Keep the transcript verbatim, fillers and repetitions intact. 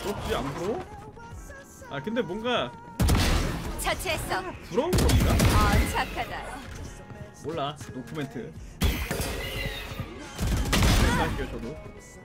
부럽지? 안 부러워? 아 근데 뭔가 처치했어. 부러운 건가? 어, 착하다. 몰라. 노코멘트. 할게요 저도.